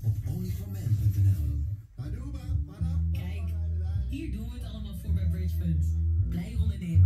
op olieforman.nl. Kijk, hier doen we het allemaal voor bij Bridge Funds. Blij ondernemen.